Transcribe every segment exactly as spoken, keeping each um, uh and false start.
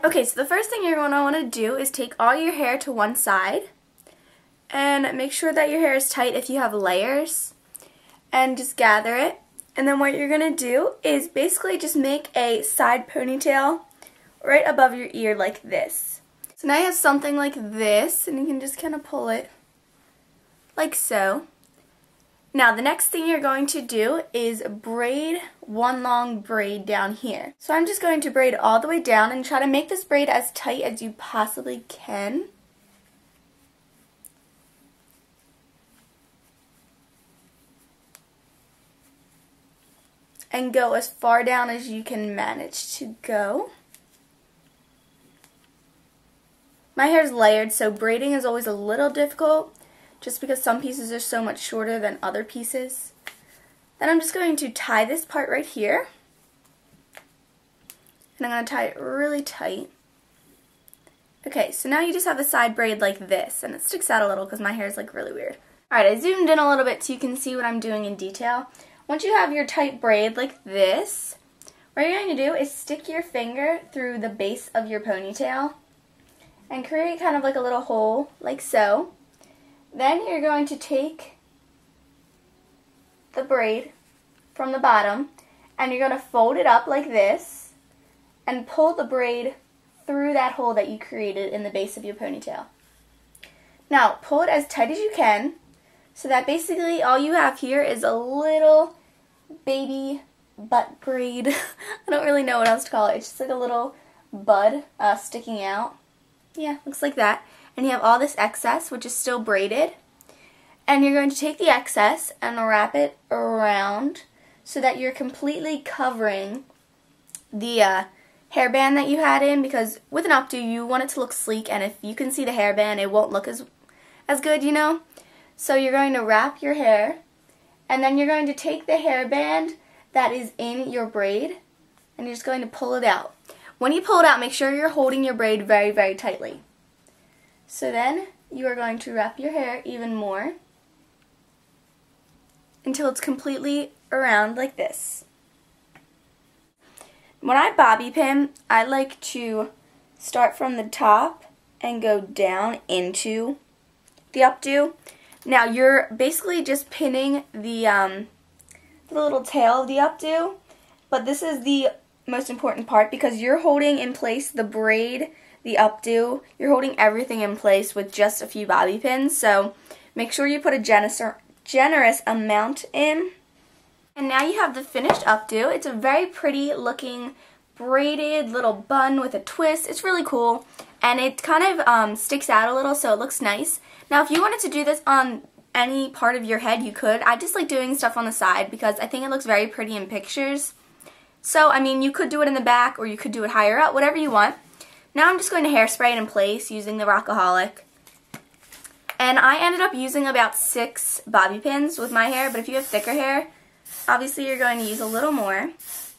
Okay, so the first thing you're going to want to do is take all your hair to one side and make sure that your hair is tight if you have layers, and just gather it. And then what you're going to do is basically just make a side ponytail right above your ear like this. So now you have something like this, and you can just kind of pull it like so. Now the next thing you're going to do is braid one long braid down here. So I'm just going to braid all the way down and try to make this braid as tight as you possibly can. And go as far down as you can manage to go. My hair is layered, so braiding is always a little difficult, just because some pieces are so much shorter than other pieces. Then I'm just going to tie this part right here. And I'm going to tie it really tight. Okay, so now you just have a side braid like this, and it sticks out a little because my hair is like really weird. Alright, I zoomed in a little bit so you can see what I'm doing in detail. Once you have your tight braid like this, what you're going to do is stick your finger through the base of your ponytail and create kind of like a little hole, like so. Then you're going to take the braid from the bottom and you're going to fold it up like this and pull the braid through that hole that you created in the base of your ponytail. Now pull it as tight as you can so that basically all you have here is a little baby butt braid. I don't really know what else to call it. It's just like a little bud uh, sticking out. Yeah, looks like that. And you have all this excess, which is still braided. And you're going to take the excess and wrap it around so that you're completely covering the uh, hairband that you had in, because with an updo you want it to look sleek, and if you can see the hairband it won't look as, as good, you know. So you're going to wrap your hair, and then you're going to take the hairband that is in your braid and you're just going to pull it out. When you pull it out, make sure you're holding your braid very, very tightly. So then you are going to wrap your hair even more until it's completely around like this. When I bobby pin, I like to start from the top and go down into the updo. Now you're basically just pinning the, um, the little tail of the updo, but this is the most important part because you're holding in place the braid, the updo, you're holding everything in place with just a few bobby pins, so make sure you put a generous, generous amount in. And now you have the finished updo. It's a very pretty looking braided little bun with a twist. It's really cool, and it kind of um, sticks out a little, so it looks nice. Now if you wanted to do this on any part of your head, you could. I just like doing stuff on the side because I think it looks very pretty in pictures. So, I mean, you could do it in the back or you could do it higher up, whatever you want. Now I'm just going to hairspray it in place using the Rockaholic. And I ended up using about six bobby pins with my hair, but if you have thicker hair, obviously you're going to use a little more.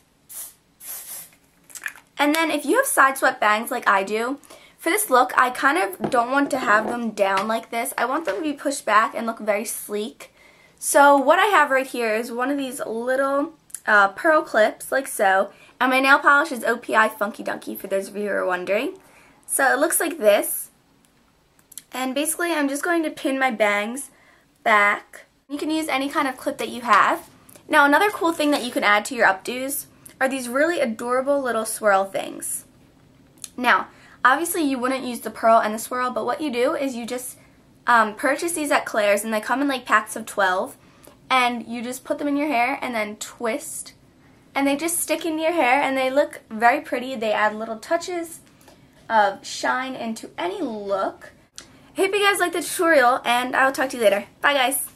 And then if you have side swept bangs like I do, for this look, I kind of don't want to have them down like this. I want them to be pushed back and look very sleek. So what I have right here is one of these little uh, pearl clips, like so. And my nail polish is O P I Funky Dunky, for those of you who are wondering. So it looks like this. And basically I'm just going to pin my bangs back. You can use any kind of clip that you have. Now another cool thing that you can add to your updos are these really adorable little swirl things. Now, obviously you wouldn't use the pearl and the swirl, but what you do is you just um, purchase these at Claire's, and they come in like packs of twelve, and you just put them in your hair and then twist, and they just stick into your hair and they look very pretty. They add little touches of shine into any look. I hope you guys liked the tutorial, and I'll talk to you later. Bye guys!